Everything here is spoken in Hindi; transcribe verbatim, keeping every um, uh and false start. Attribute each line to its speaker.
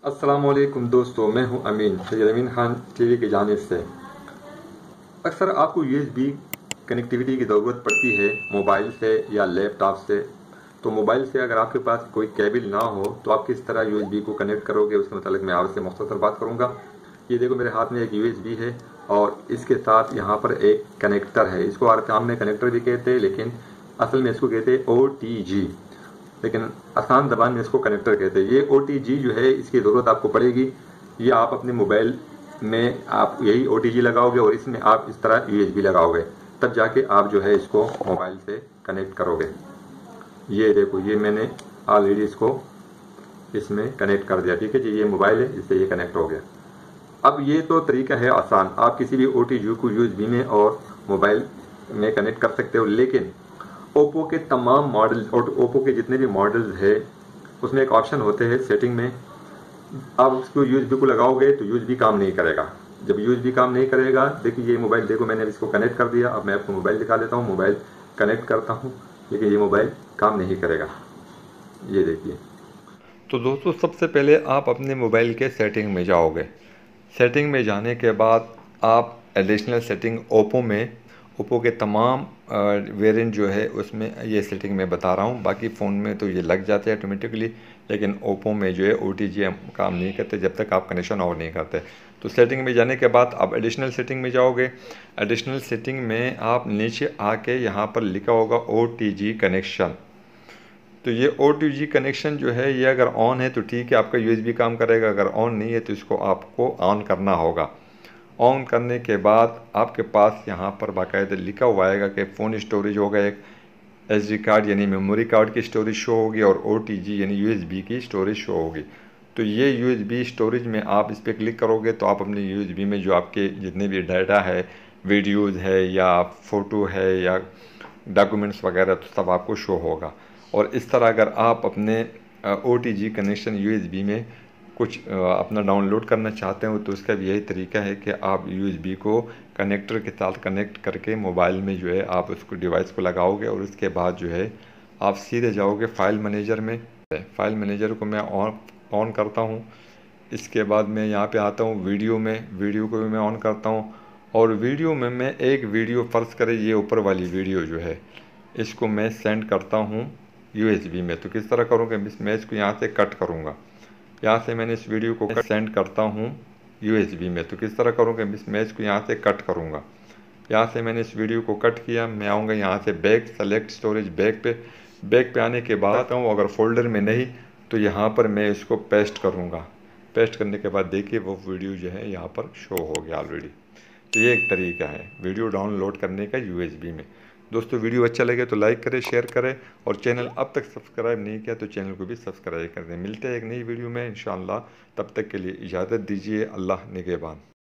Speaker 1: अस्सलामुअलैकुम दोस्तों, मैं हूं अमीन सैयद अमीन खान टीवी की जानिब से। अक्सर आपको यूएसबी कनेक्टिविटी की ज़रूरत पड़ती है मोबाइल से या लैपटॉप से। तो मोबाइल से अगर आपके पास कोई केबल ना हो तो आप किस तरह यूएसबी को कनेक्ट करोगे, उसके मतलब मैं आपसे मुख्तसर बात करूंगा। ये देखो, मेरे हाथ में एक यूएसबी है और इसके साथ यहाँ पर एक कनेक्टर है। इसको आम में कनेक्टर भी कहते हैं, लेकिन असल में इसको कहते हैं ओ टी जी, लेकिन आसान जबान में इसको कनेक्टर कहते हैं। ये ओ टी जी जो है, इसकी ज़रूरत आपको पड़ेगी। ये आप अपने मोबाइल में आप यही ओ टी जी लगाओगे और इसमें आप इस तरह यूएसबी लगाओगे, तब जाके आप जो है इसको मोबाइल से कनेक्ट करोगे। ये देखो, ये मैंने ऑलरेडी इसको इसमें कनेक्ट कर दिया। ठीक है जी, ये मोबाइल है, इससे ये कनेक्ट हो गया। अब ये तो तरीका है आसान, आप किसी भी ओ टी जी को यूएसबी में और मोबाइल में कनेक्ट कर सकते हो। लेकिन ओप्पो के तमाम मॉडल और ओप्पो के जितने भी मॉडल्स है उसमें एक ऑप्शन होते हैं सेटिंग में, आप उसको यूएसबी को लगाओगे तो यूएसबी काम नहीं करेगा। जब यूएसबी काम नहीं करेगा, देखिए ये मोबाइल देखो, मैंने इसको कनेक्ट कर दिया। अब मैं आपको मोबाइल दिखा देता हूँ, मोबाइल कनेक्ट करता हूँ, लेकिन ये मोबाइल काम नहीं करेगा। ये देखिए। तो दोस्तों, सबसे पहले आप अपने मोबाइल के सेटिंग में जाओगे। सेटिंग में जाने के बाद आप एडिशनल सेटिंग ओप्पो में, ओप्पो के तमाम वेरिएंट जो है उसमें ये सेटिंग मैं बता रहा हूँ। बाकी फ़ोन में तो ये लग जाते हैं ऑटोमेटिकली, लेकिन ओप्पो में जो है ओ टी जी काम नहीं करते जब तक आप कनेक्शन ऑन नहीं करते। तो सेटिंग में जाने के बाद आप एडिशनल सेटिंग में जाओगे। एडिशनल सेटिंग में आप नीचे आके यहाँ पर लिखा होगा ओ टी जी कनेक्शन। तो ये ओ टी जी कनेक्शन जो है, ये अगर ऑन है तो ठीक है, आपका यूएसबी काम करेगा। अगर ऑन नहीं है तो इसको आपको ऑन करना होगा। ऑन करने के बाद आपके पास यहाँ पर बाकायदा लिखा हुआ आएगा कि फ़ोन स्टोरेज होगा, एक एस डी कार्ड यानी मेमोरी कार्ड की स्टोरेज शो होगी और ओ टी जी यानी यूएसबी की स्टोरेज शो होगी। तो ये यूएसबी स्टोरेज में आप इस पर क्लिक करोगे तो आप अपने यूएसबी में जो आपके जितने भी डाटा है, वीडियोज़ है या फ़ोटो है या डॉक्यूमेंट्स वगैरह, तो सब आपको शो होगा। और इस तरह अगर आप अपने O T G connection USB में कुछ अपना डाउनलोड करना चाहते हो तो उसका भी यही तरीका है कि आप यूएसबी को कनेक्टर के साथ कनेक्ट करके मोबाइल में जो है आप उसको डिवाइस को लगाओगे और उसके बाद जो है आप सीधे जाओगे फाइल मैनेजर में। फाइल मैनेजर को मैं ऑन ऑन करता हूँ। इसके बाद मैं यहाँ पे आता हूँ वीडियो में, वीडियो को भी मैं ऑन करता हूँ। और वीडियो में मैं एक वीडियो फ़र्ज़ करें, ये ऊपर वाली वीडियो जो है इसको मैं सेंड करता हूँ यूएसबी में। तो किस तरह करूँगा, मैं इसको यहाँ से कट करूँगा। यहाँ से मैंने इस वीडियो को सेंड करता हूँ यूएसबी में। तो किस तरह करूँगा, मैं इसको यहाँ से कट करूँगा। यहाँ से मैंने इस वीडियो को कट किया। मैं आऊँगा यहाँ से बैक, सेलेक्ट स्टोरेज, बैक पे। बैक पे आने के बाद आता हूँ, अगर फोल्डर में नहीं तो यहाँ पर मैं इसको पेस्ट करूँगा। पेस्ट करने के बाद देखिए वो वीडियो जो है यहाँ पर शो हो गया ऑलरेडी। तो ये एक तरीका है वीडियो डाउनलोड करने का यूएसबी में। दोस्तों, वीडियो अच्छा लगे तो लाइक करें, शेयर करें, और चैनल अब तक सब्सक्राइब नहीं किया तो चैनल को भी सब्सक्राइब कर दें। मिलते हैं एक नई वीडियो में इंशाअल्लाह। तब तक के लिए इजाज़त दीजिए। अल्लाह निगहबान।